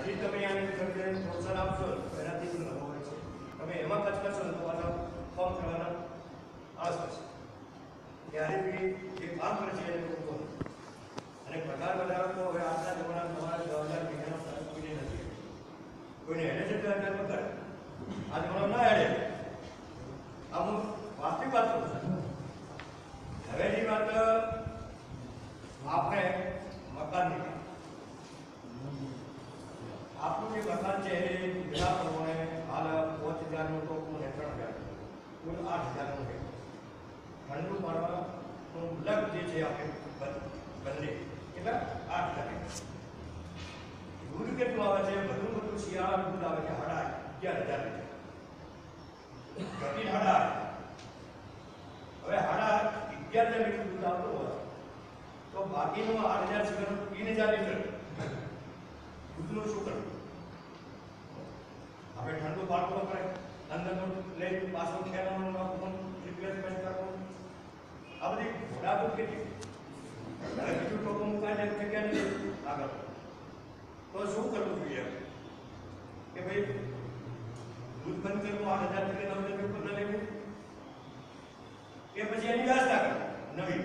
હજી તમે આને પ્રોત્સાહન આપશો એનાથી શું નવો હોય છે તમે એમાં કચ કરશો ને તો પાછા ફોર્મ કરવાના આળસ થશે ત્યારે બી જે કામ કરે છે એને રોકવો અને પગાર વધારો તો હવે આજના જમાનામાં તમારા 10,000 મહિનાનો કોઈને નથી કોઈને હેડે છે 10,000 પગાર આ જમાનામાં ના હેડે આ હું વાસ્તવિક વાત કરું છું હવેની વાત આપણે મકાનની આપણું જે મકાન છે એ જિલ્લા પ્રમાણે હાલ 5,000નું તો કુલ 3,000 કુલ 8,000નું છે ઠંડુ પાડવાનું લગ જે છે આપણે બંને એટલે 8,000 દૂધ કેટલું આવે છે બધું શિયાળા દૂધ આવે છે 11,000 ઘટી 11,000 હવે 11,000 લીટર દૂધ આવતું હોય તો બાકીનું 8,000 સિવાયનું 3,000 લીટર દૂધનું શું કરવું આપણે ઠંડુ પાડવું પડે અંદરનું લઈ પાછું ખેલાનું નાખવું રિપ્લેસમેન્ટ કરવું આ બધી ઘોડાદૂધ કેટલી હવે બીજું ટોકો મુકાય જગ્યા નથી આગળ તો શું કરવું જોઈએ કે ભાઈ દૂધ બંધ કરવું 8,000 થી 9,000 ઉપર ન લેવું કે પછી એની વ્યવસ્થા કરવી નવી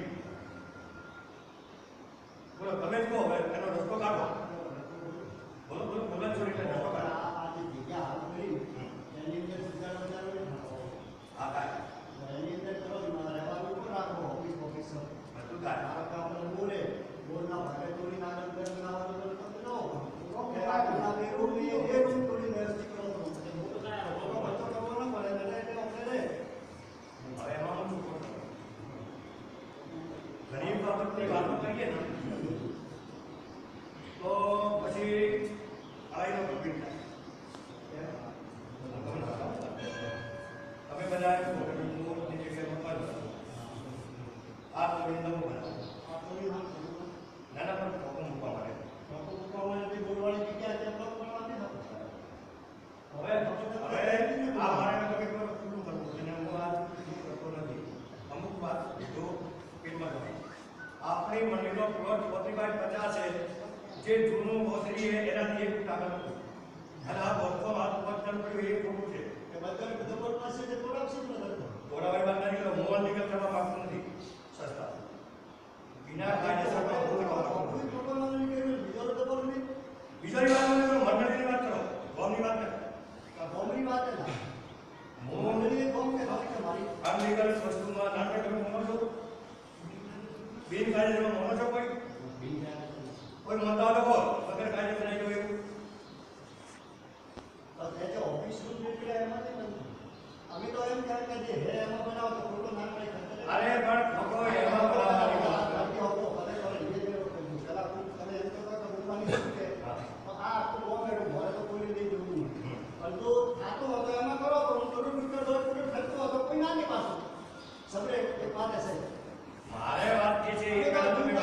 બોલો તમે કહો હવે એનો રસ્તો કાઢો બોલો છોડી રસ્તો કાઢો આ જે જગ્યા હાલ કરી એની અંદર સુધારો હા કાય એની અંદર કરો રહેવાનું પણ રાખો ઓફિસ બધું કાય આ કામ બોલે બોલના ભાગે તોડી નાખવાનું બનાવવાનું તો તમે નો ખેરા ના બે રૂમ એ રૂમ તોડી વ્યવસ્થિત કરો તો મોટો કાય બચ્ચો કરવાનો પડે એટલે આપણે લે હવે એમાં શું કરવું ગરીબ બાબતની વાતો કરીએ ને તો પછી આઈનો ગંભીર થાય તમે બધા મોટની જગ્યાએ મકાન આ થોડી નવું બનાવો નાના પણ ફોટો મૂકવા માટે બોલવાની જગ્યા છે હવે આ મારે તમે ખુલ્લું કરવું છે અને હું આ કરતો નથી અમુક વાત જો પેટમાં ગમે આપણી મંડળીનો પ્લોટ 35-50 છે જે જૂનું બોસરી છે એનાથી 1 ફૂટ આગળ અને આ બોસો આ પથ્થર પડ્યું એ ખોટું છે એ બધા ડબલ પાસે જે તોડાવશે ને તોડાવાય વાત નથી મોહન લીગલ કરવા માંગતું નથી સસ્તા બિના કાયદેસર બીજાની વાત કરો મંડળીની વાત કરો ગોમની વાત કરો ગોમની વાત ના મંડળી ગોમ કે મારી અનલીગલ વસ્તુમાં નાટક તમે મોનો છો બિન કાયદેસર મોનો છો કોઈ મતદાર લોકો વગર કાયદે બનાવી દો એવું બસ એ જે ઓફિસ રૂમ નીકળે એમાં અમે તો એમ કહે કે જે હે એમાં બનાવો તો ફોટો ના પડે અરે પણ ફોટો એમાં બનાવવાની વાત મારે વાત જે છે એ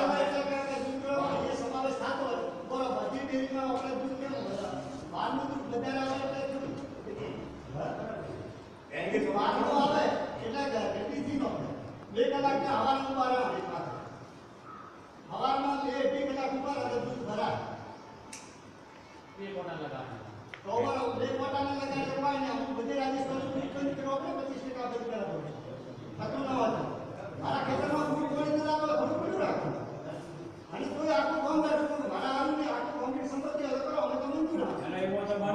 સમાવેશ થતો હોય બરોબર જે ડેરીમાં આપણે દૂધ કેમ બહારનું દૂધ બજાર આવે એટલે બહારનું આવે એટલે કેટલી નો 2 કલાક હવાનું બહાર આવે હવામાં 2 કલાક ઉપર અને દૂધ ભરાય 2 કોટા લગાવે તો 2 કોટા ના લગાડે હોય ને અમુક બધી રાજસ્થાન દૂધ કરો આપણે 25% બંધ કરાવો ખતમ ના હોય મારા ખેતરમાં ફૂલ કોળી ન રાખો ઘણું બધું રાખો અને કોઈ આખું કામ રાખો મારા આનું આખું કોમ્પ્લીટ સંપત્તિ અલગ કરો અમે તો મંજૂર રાખો અને એમાં તો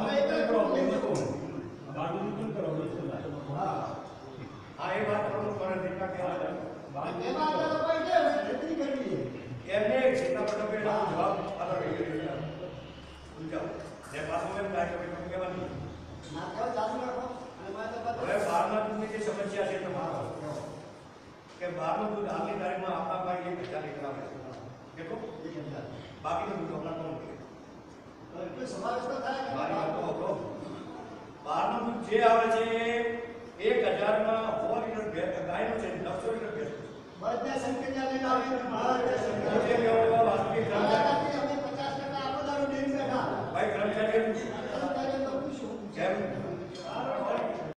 બારનું કરો હા હા એ વાત કરું કરે દીકરા કે એમાં તો કોઈ દે એટલી કરવી એમને જેટલા બધા પેલા જવાબ આલો રહી ઉલજાઓ ને પાછો એમ થાય કે તમે કહેવાનું ના કેવા ચાલુ રાખો અને મારે તો હવે બહારના દૂધની જે સમસ્યા છે તમારો કે બહારનું દૂધ આગલી તારીખમાં આપણા પાસે 1,000 લીટર આવે છે કેટલું 1000 બાકીનું દૂધ હમણાં કોણ છે તો એટલો સમાવેશ તો થાય કે મારી વાત તો સાંભળો. બહારનું દૂધ જે આવે છે 1,000 માં 100 લીટર ગાયનું છે 900 લીટર ભેંસનું બધા સંકેત લઈને આવે જે કેવો વાસ્તવિક અમે 50% આપણો દારૂ ડેરી બેઠા ભાઈ કર્મચારી કર્મચારીઓ તો પૂછ્યું જેમ